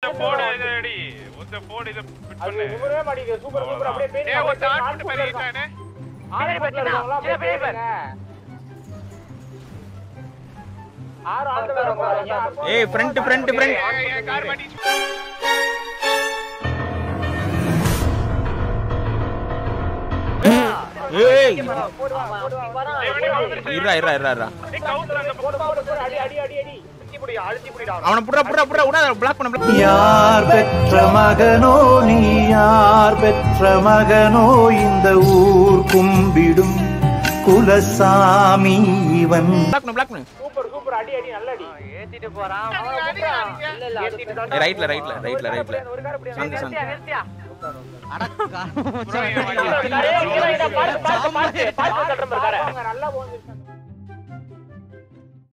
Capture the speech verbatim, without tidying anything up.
போடு இதடி ஒத்த போடு இத ஃபிட் பண்ணு நிமிரவே மாட்டீங்க சூப்பர் சூப்பர் அப்படியே பேர் ஏய் ஒரு டாட் போட்டு பண்ணிட்டானே ஆளே பத்திரங்களா அப்படியே பேருங்க ஆறு ஆள் வராங்க ஏய் ஃப்ரண்ட் ஃப்ரண்ட் ஃப்ரண்ட் ஏய் கார் மாட்டி ஏய் போடுவா போடுவா இறா இறா இறா இறா ஏய் கவுண்டர் அந்த போடு போடு அடி அடி அடி அடி அழுத்தி புடி அழுத்தி புடிடா அவன புடா புடா புடா உடா பிளாக் பண்ண பிளாக் யார் பெற்ற மகனோ நீ யார் பெற்ற மகனோ இந்த ஊர் கும்பிடும் குலசாமி இவன் பிளாக் பண்ண பிளாக் பண்ண சூப்பர் சூப்பர் அடி அடி நல்ல அடி ஏத்திட்டு போறான் இல்ல இல்ல ஏத்திட்டு தான் ரைட்ல ரைட்ல ரைட்ல ரைட்ல ஒரு கார் அப்படியே சந்து சந்து நிறுத்தியா அடக்கா நல்லா போந்துச்சு